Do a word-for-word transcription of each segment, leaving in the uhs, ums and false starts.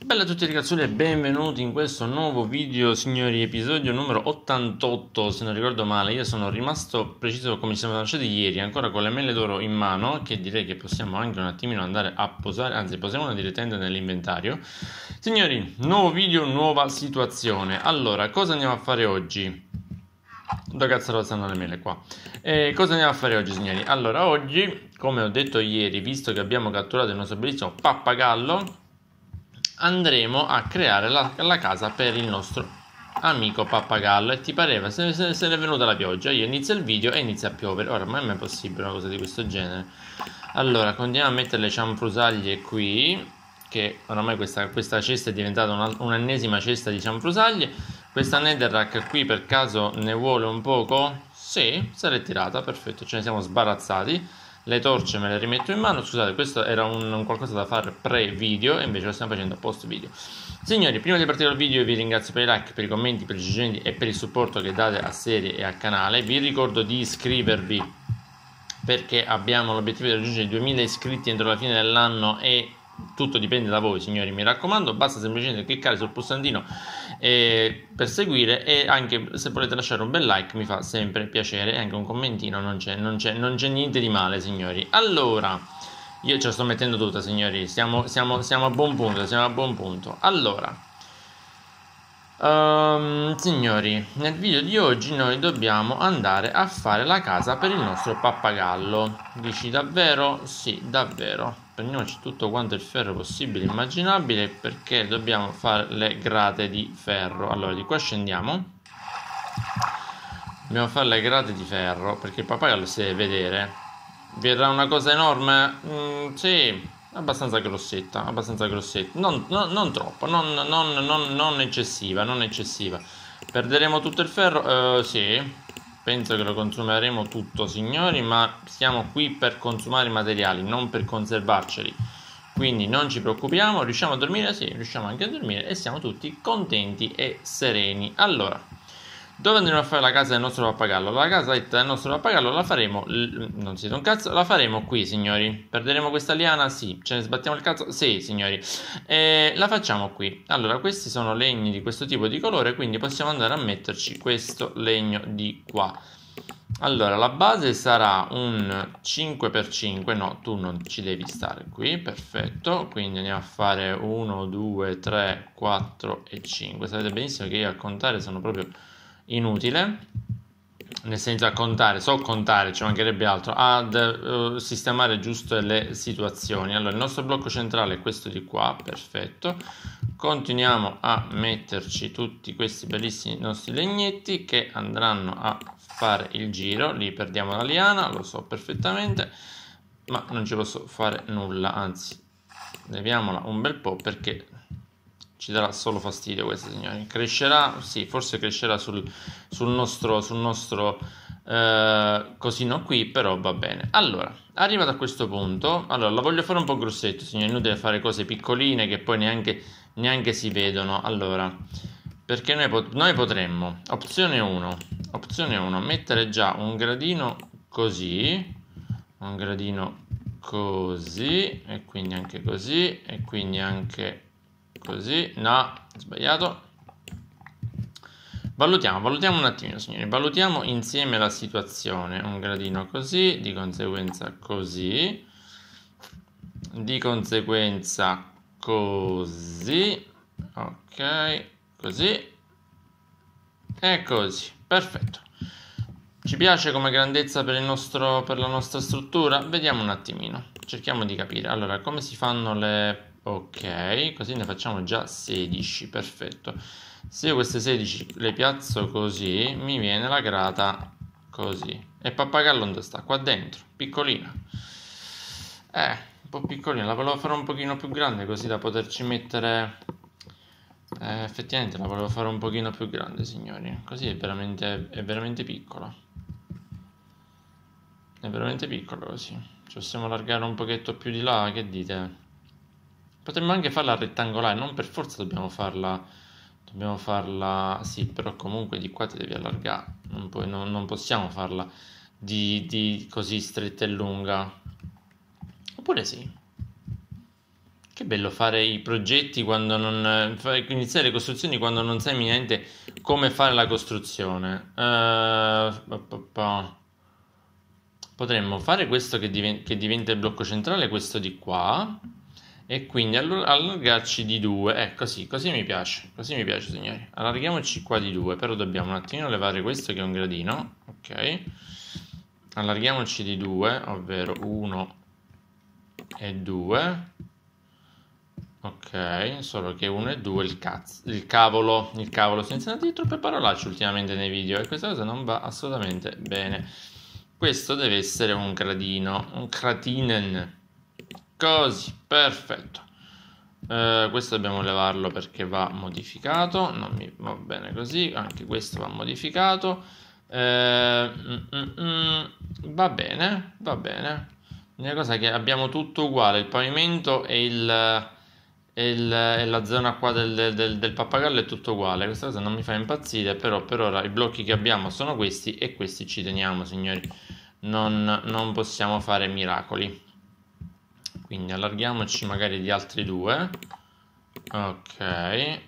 Bella a tutti ragazzuoli e benvenuti in questo nuovo video, signori, episodio numero ottantotto, se non ricordo male. Io sono rimasto preciso come ci siamo lasciati ieri, ancora con le mele d'oro in mano, che direi che possiamo anche un attimino andare a posare, anzi posiamola direttamente nell'inventario. Signori, nuovo video, nuova situazione. Allora, cosa andiamo a fare oggi? Dove cazzo stanno le mele qua? Eh, cosa andiamo a fare oggi, signori? Allora, oggi, come ho detto ieri, visto che abbiamo catturato il nostro bellissimo pappagallo, andremo a creare la, la casa per il nostro amico pappagallo. E ti pareva, se, se, se ne è venuta la pioggia, io inizio il video e inizia a piovere. Ora, ma è possibile una cosa di questo genere? Allora, continuiamo a mettere le cianfrusaglie qui, che oramai questa, questa cesta è diventata un'ennesima cesta di cianfrusaglie. Questa netherrack qui per caso ne vuole un poco? Sì, si è ritirata, perfetto, ce ne siamo sbarazzati. Le torce me le rimetto in mano. Scusate, questo era un, un qualcosa da fare pre-video e invece lo stiamo facendo post-video. Signori, prima di partire dal video vi ringrazio per i like, per i commenti, per i suggerimenti e per il supporto che date a serie e al canale. Vi ricordo di iscrivervi perché abbiamo l'obiettivo di raggiungere i duemila iscritti entro la fine dell'anno e tutto dipende da voi, signori, mi raccomando. Basta semplicemente cliccare sul pulsantino eh, per seguire, e anche se volete lasciare un bel like mi fa sempre piacere, e anche un commentino, non c'è non c'è non c'è niente di male, signori. Allora, io ce la sto mettendo tutta, signori, siamo, siamo, siamo a buon punto, siamo a buon punto. Allora, Um, signori, nel video di oggi noi dobbiamo andare a fare la casa per il nostro pappagallo. Dici davvero? Sì, davvero. Prendiamoci tutto quanto il ferro possibile e immaginabile, perché dobbiamo fare le grate di ferro. Allora, di qua scendiamo. Dobbiamo fare le grate di ferro perché il pappagallo si deve vedere. Verrà una cosa enorme? Mm, sì. Abbastanza grossetta, abbastanza grossetta, non, non, non troppo, non, non, non, non eccessiva, non eccessiva. Perderemo tutto il ferro? Uh, sì, penso che lo consumeremo tutto, signori, ma siamo qui per consumare i materiali, non per conservarceli. Quindi non ci preoccupiamo, riusciamo a dormire? Sì, riusciamo anche a dormire e siamo tutti contenti e sereni. Allora, dove andremo a fare la casa del nostro pappagallo? La casa del nostro pappagallo la faremo, non siete un cazzo, la faremo qui, signori. Perderemo questa liana? Sì. Ce ne sbattiamo il cazzo? Sì, signori. E la facciamo qui. Allora, questi sono legni di questo tipo di colore, quindi possiamo andare a metterci questo legno di qua. Allora, la base sarà un cinque per cinque, no, tu non ci devi stare qui, perfetto. Quindi andiamo a fare uno, due, tre, quattro e cinque. Sapete benissimo che io a contare sono proprio inutile, nel senso a contare, so contare, ci mancherebbe altro, ad uh, sistemare giusto le situazioni. Allora, il nostro blocco centrale è questo di qua, perfetto. Continuiamo a metterci tutti questi bellissimi nostri legnetti che andranno a fare il giro. Lì perdiamo la liana, lo so perfettamente, ma non ci posso fare nulla, anzi leviamola un bel po' perché ci darà solo fastidio questa, signori. Crescerà, sì, forse crescerà sul, sul nostro, sul nostro eh, cosino qui, però va bene. Allora, arrivato a questo punto, allora la voglio fare un po' grossetto, signori, inutile fare cose piccoline che poi neanche, neanche si vedono. Allora, perché noi, pot noi potremmo, opzione uno, opzione uno, mettere già un gradino così, un gradino così, e quindi anche così, e quindi anche così. No, sbagliato. Valutiamo, valutiamo un attimino, signori. Valutiamo insieme la situazione. Un gradino così, di conseguenza così, di conseguenza così, ok, così e così. Perfetto. Ci piace come grandezza per il nostro, per la nostra struttura? Vediamo un attimino. Cerchiamo di capire. Allora, come si fanno le... Ok, così ne facciamo già sedici, perfetto. Se io queste sedici le piazzo così, mi viene la grata così. E il pappagallo dove sta? Qua dentro, piccolina. Eh, un po' piccolina, la volevo fare un pochino più grande così da poterci mettere... Eh, effettivamente la volevo fare un pochino più grande, signori. Così è veramente, è veramente piccola. È veramente piccola così. Ci possiamo allargare un pochetto più di là, che dite? Potremmo anche farla rettangolare, non per forza dobbiamo farla, dobbiamo farla, sì, però comunque di qua ti devi allargare, non, puoi, non, non possiamo farla di, di così stretta e lunga, oppure sì, Che bello fare i progetti quando non... iniziare le costruzioni quando non sai niente come fare la costruzione. Uh, potremmo fare questo che, diven- che diventa il blocco centrale, questo di qua, e quindi all- allargarci di due. Eh, così, così mi piace, così mi piace, signori. Allarghiamoci qua di due, però dobbiamo un attimino levare questo che è un gradino, ok? Allarghiamoci di due, ovvero uno e due. Ok, solo che uno e due il cazzo, il cavolo, il cavolo, senza andare troppe parolacce ultimamente nei video e questa cosa non va assolutamente bene. Questo deve essere un gradino, un cratinen, così, perfetto. Uh, questo dobbiamo levarlo perché va modificato, non mi va bene così, anche questo va modificato. Uh, mm, mm, mm, va bene, va bene. L'unica cosa è che abbiamo tutto uguale, il pavimento e il... E, il, e la zona qua del, del, del pappagallo è tutto uguale. Questa cosa non mi fa impazzire, però per ora i blocchi che abbiamo sono questi e questi ci teniamo, signori. Non, non possiamo fare miracoli. Quindi allarghiamoci magari di altri due. Ok.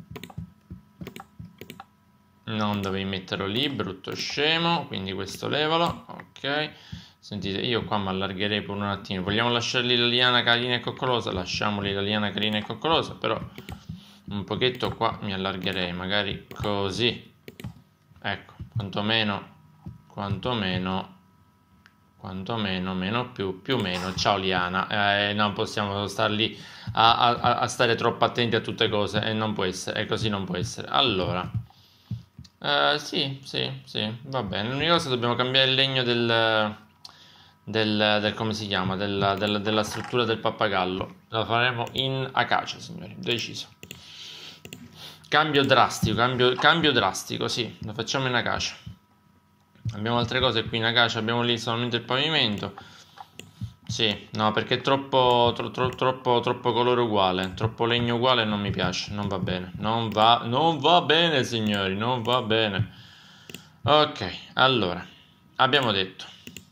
Non dovevi metterlo lì, brutto scemo. Quindi questo levalo. Ok. Sentite, io qua mi allargherei per un attimo. Vogliamo lasciarli la liana carina e coccolosa? Lasciamoli la liana carina e coccolosa, però un pochetto qua mi allargherei, magari così. Ecco, quantomeno, quantomeno, quantomeno, meno più, più meno. Ciao liana. Eh, non possiamo star lì a, a, a stare troppo attenti a tutte cose e non può essere, e così non può essere. Allora, eh, sì, sì, sì, va bene. L'unica cosa dobbiamo cambiare il legno del... Del, del come si chiama della, della, della struttura del pappagallo. La faremo in acacia, signori, deciso. Cambio drastico, cambio, cambio drastico, sì, lo facciamo in acacia. Abbiamo altre cose qui in acacia, abbiamo lì solamente il pavimento. Sì, no, perché è troppo, tro, tro, troppo, troppo colore uguale, troppo legno uguale non mi piace, non va bene. Non va, non va bene, signori, non va bene. Ok, allora, abbiamo detto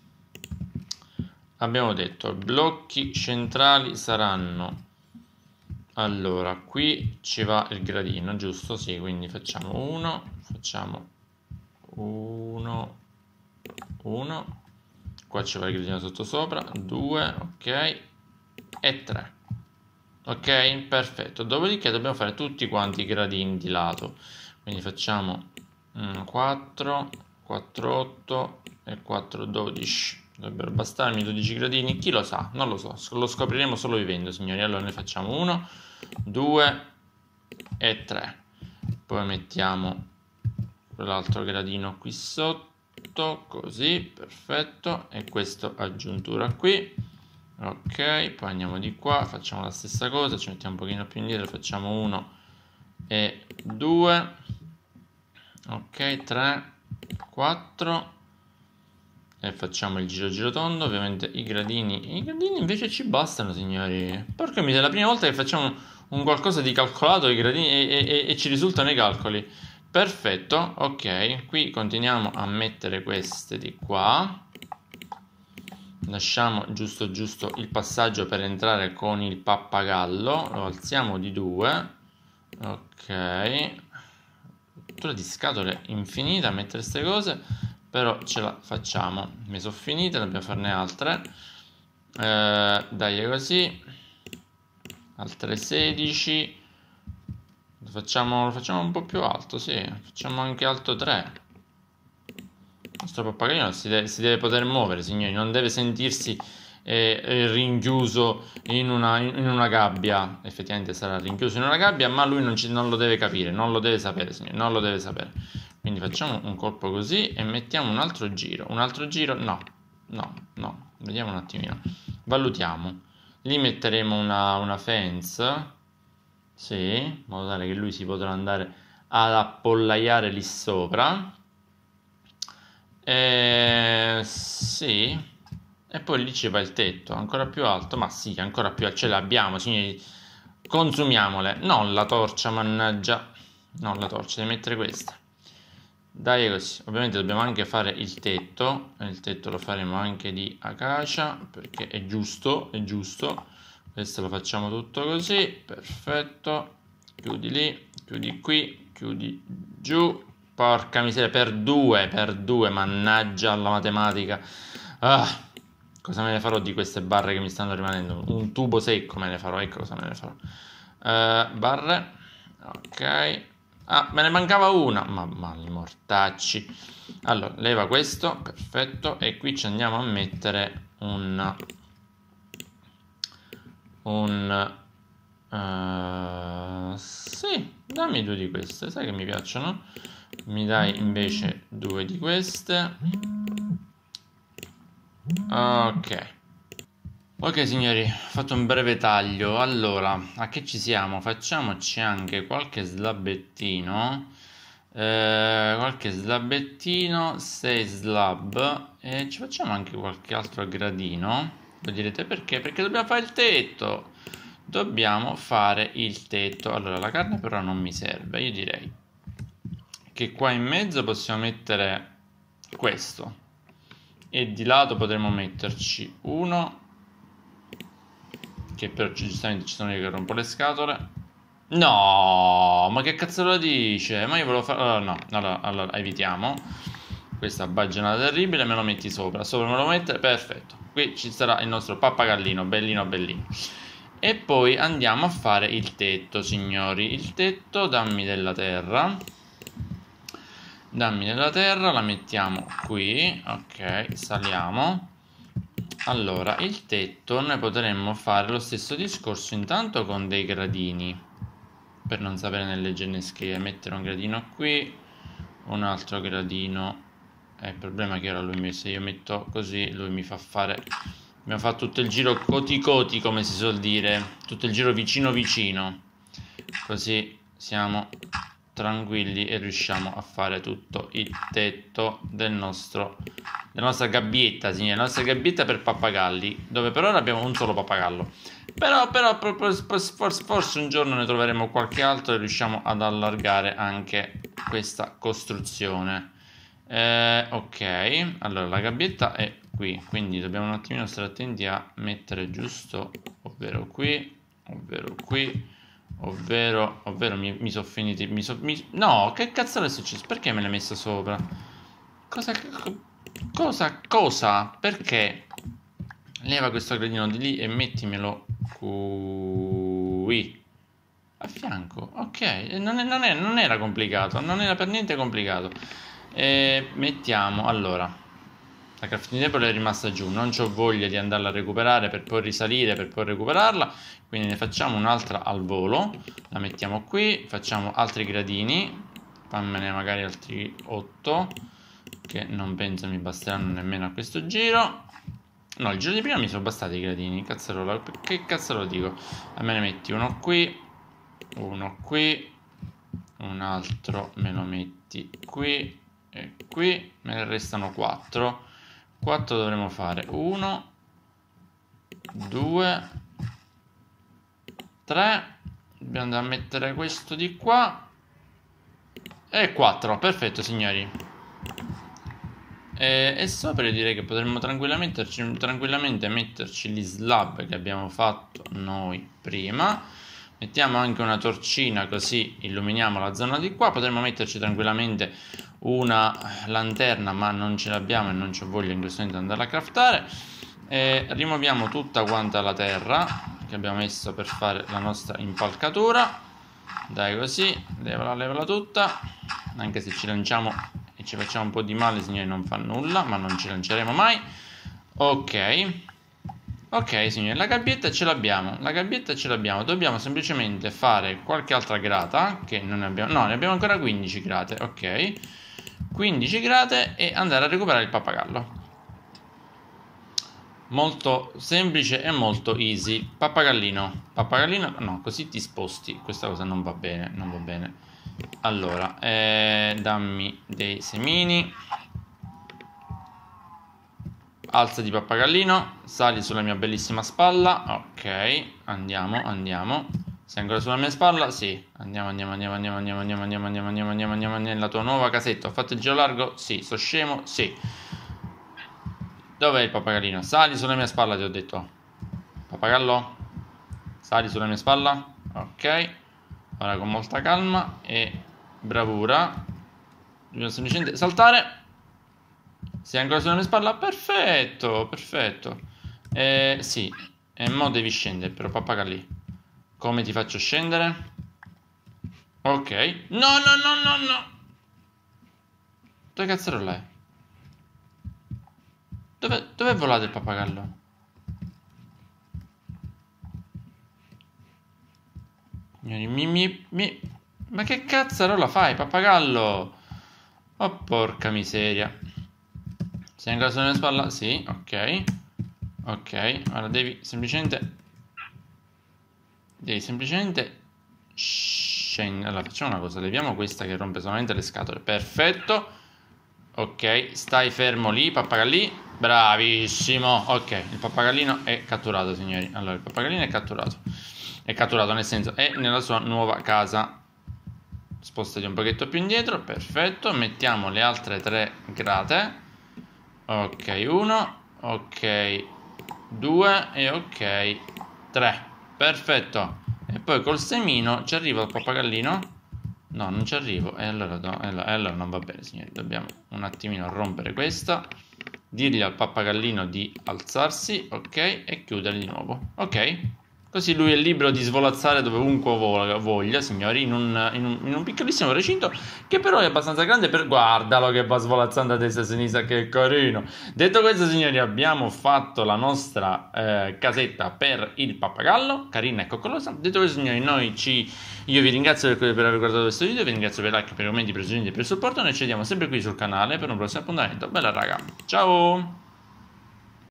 Abbiamo detto blocchi centrali saranno, allora qui ci va il gradino, giusto? Sì, quindi facciamo uno, facciamo uno, uno, qua ci va il gradino sotto sopra, due, ok, e tre. Ok, perfetto. Dopodiché dobbiamo fare tutti quanti i gradini di lato, quindi facciamo quattro, quattro, otto e quattro, dodici. Dovrebbero bastarmi dodici gradini, chi lo sa, non lo so, lo scopriremo solo vivendo, signori. Allora ne facciamo uno, due e tre. Poi mettiamo quell'altro gradino qui sotto, così, perfetto. E questo aggiuntura qui. Ok, poi andiamo di qua, facciamo la stessa cosa, ci mettiamo un pochino più indietro, facciamo uno e due. Ok, tre, quattro. E facciamo il giro giro tondo. Ovviamente i gradini i gradini invece ci bastano, signori. Porca miseria, è la prima volta che facciamo un qualcosa di calcolato i gradini e, e, e ci risultano i calcoli. Perfetto, ok. Qui continuiamo a mettere queste di qua. Lasciamo giusto giusto il passaggio per entrare con il pappagallo. Lo alziamo di due. Ok. Struttura di scatole infinita a mettere queste cose, però ce la facciamo. Mi sono finite, dobbiamo farne altre. Eh, dai, così. Altre sedici. Lo facciamo, lo facciamo un po' più alto, sì. Facciamo anche alto tre. Il nostro pappagallo si deve, si deve poter muovere, signori. Non deve sentirsi eh, rinchiuso in una, in una gabbia. Effettivamente sarà rinchiuso in una gabbia, ma lui non, ci, non lo deve capire, non lo deve sapere, signori. Non lo deve sapere. Quindi facciamo un colpo così e mettiamo un altro giro. Un altro giro? No, no, no. Vediamo un attimino. Valutiamo. Lì metteremo una, una fence. Sì, in modo tale che lui si potrà andare ad appollaiare lì sopra. E... sì. E poi lì ci va il tetto. Ancora più alto. Ma sì, ancora più alto. Ce l'abbiamo, signori. Consumiamole. Non la torcia, mannaggia. Non la torcia, devi mettere questa. Dai, così. Ovviamente dobbiamo anche fare il tetto. E il tetto lo faremo anche di acacia, perché è giusto, è giusto. questo lo facciamo tutto così, perfetto, chiudi lì, chiudi qui, chiudi giù, porca miseria, per due, per due, mannaggia alla matematica. Ah, cosa me ne farò di queste barre che mi stanno rimanendo? Un tubo secco me ne farò, ecco cosa me ne farò. Uh, barre, ok. Ah, me ne mancava una, ma mali mortacci. Allora, leva questo, perfetto, e qui ci andiamo a mettere un... un... Uh, sì, dammi due di queste, sai che mi piacciono? Mi dai invece due di queste. Ok. Ok signori, ho fatto un breve taglio. Allora, a che ci siamo? Facciamoci anche qualche slabbettino. Eh, qualche slabbettino, sei slab. E ci facciamo anche qualche altro gradino. Voi direte perché? Perché dobbiamo fare il tetto. Dobbiamo fare il tetto. Allora, la carne però non mi serve. Io direi che qua in mezzo possiamo mettere questo. E di lato potremmo metterci uno, che però giustamente ci sono io che rompo le scatole. No, ma che cazzo lo dice? Ma io volevo fare... Allora no, allora, allora evitiamo questa baggianata terribile, me lo metti sopra. Sopra me lo mettere, perfetto. Qui ci sarà il nostro pappagallino, bellino bellino. E poi andiamo a fare il tetto, signori. Il tetto, dammi della terra. Dammi della terra, la mettiamo qui. Ok, saliamo. Allora, il tetto noi potremmo fare lo stesso discorso intanto con dei gradini, per non sapere né leggere né scrivere. Mettere un gradino qui, un altro gradino. Eh, il problema è che ora lui mi, se io metto così, lui mi fa fare... Abbiamo fatto tutto il giro coti coti, come si suol dire, tutto il giro vicino vicino. Così siamo tranquilli e riusciamo a fare tutto il tetto del nostro, della nostra gabbietta, signori, la nostra gabbietta per pappagalli, dove per ora abbiamo un solo pappagallo. Però, però forse, forse un giorno ne troveremo qualche altro e riusciamo ad allargare anche questa costruzione. Eh, ok, allora la gabbietta è qui, quindi dobbiamo un attimino stare attenti a mettere giusto, ovvero qui, ovvero qui, ovvero, ovvero mi, mi sono finiti, mi so, mi, no, che cazzo è successo? Perché me l'hai messa sopra? Cosa, cosa, cosa? Perché? Leva questo gradino di lì e mettimelo qui, a fianco, ok, non, è, non, è, non era complicato, non era per niente complicato. E mettiamo, allora, la crafting table è rimasta giù, non ho voglia di andarla a recuperare per poi risalire, per poi recuperarla, quindi ne facciamo un'altra al volo, la mettiamo qui, facciamo altri gradini, fammene magari altri otto, che non penso mi basteranno nemmeno a questo giro. No, il giro di prima mi sono bastati i gradini, cazzarola, che cazzo lo dico? A me ne metti uno qui, uno qui, un altro me lo metti qui e qui, me ne restano quattro. quattro dovremo fare uno, due, tre, dobbiamo andare a mettere questo di qua e quattro, perfetto signori. E, e sopra io direi che potremmo tranquillamente, tranquillamente metterci gli slab che abbiamo fatto noi prima. Mettiamo anche una torcina così illuminiamo la zona di qua. Potremmo metterci tranquillamente una lanterna, ma non ce l'abbiamo e non c'ho voglia in questo momento di andarla a craftare. E rimuoviamo tutta quanta la terra che abbiamo messo per fare la nostra impalcatura. Dai così, levala, levala tutta. Anche se ci lanciamo e ci facciamo un po' di male, signori, non fa nulla, ma non ci lanceremo mai. Ok. Ok signori, la gabbietta ce l'abbiamo, la gabbietta ce l'abbiamo, dobbiamo semplicemente fare qualche altra grata, che non ne abbiamo, no, ne abbiamo ancora quindici grate, ok, quindici grate e andare a recuperare il pappagallo. Molto semplice e molto easy. Pappagallino, pappagallino, no, così ti sposti, questa cosa non va bene, non va bene. Allora, eh, dammi dei semini. Alzati pappagallino, sali sulla mia bellissima spalla. Ok, andiamo, andiamo. Sei ancora sulla mia spalla? Sì. Andiamo, andiamo, andiamo, andiamo, andiamo, andiamo, andiamo, andiamo, andiamo, andiamo, andiamo nella tua nuova casetta. Ho fatto il giro largo? Sì. Sto scemo? Sì. Dov'è il pappagallino? Sali sulla mia spalla, ti ho detto. Pappagallo? Sali sulla mia spalla. Ok. Ora con molta calma e bravura. Dobbiamo semplicemente saltare. Sei ancora sulla mia spalla? Perfetto, perfetto. Eh, sì, e mo devi scendere però, pappagalli. Come ti faccio scendere? Ok. No, no, no, no, no. Dove cazzarola è? Dove, dove è volato il pappagallo? Mi, mi, mi... Ma che cazzarola fai, pappagallo? Oh, porca miseria. Sei ancora sulla mia spalla? Sì, ok. Ok, ora devi semplicemente... Devi semplicemente... Scendere. Allora, facciamo una cosa. Leviamo questa che rompe solamente le scatole. Perfetto. Ok, stai fermo lì, pappagallì. Bravissimo. Ok, il pappagallino è catturato, signori. Allora, il pappagallino è catturato. È catturato, nel senso, è nella sua nuova casa. Spostati un pochetto più indietro. Perfetto. Mettiamo le altre tre grate. Ok, uno. Ok, due. E ok, tre. Perfetto. E poi col semino ci arriva il pappagallino? No, non ci arrivo. E allora, no, e allora, e allora non va bene, signori. Dobbiamo un attimino rompere questa. Dirgli al pappagallino di alzarsi. Ok. E chiudere di nuovo. Ok. Così lui è libero di svolazzare dovunque voglia, signori, in un, in, un, in un piccolissimo recinto che però è abbastanza grande per... Guardalo che va svolazzando a destra e a sinistra, che carino! Detto questo, signori, abbiamo fatto la nostra eh, casetta per il pappagallo, carina e coccolosa. Detto questo, signori, noi ci... Io vi ringrazio per, per aver guardato questo video, vi ringrazio per i like, per i commenti, per i suggerimenti e per il supporto. Noi ci vediamo sempre qui sul canale per un prossimo appuntamento. Bella raga, ciao!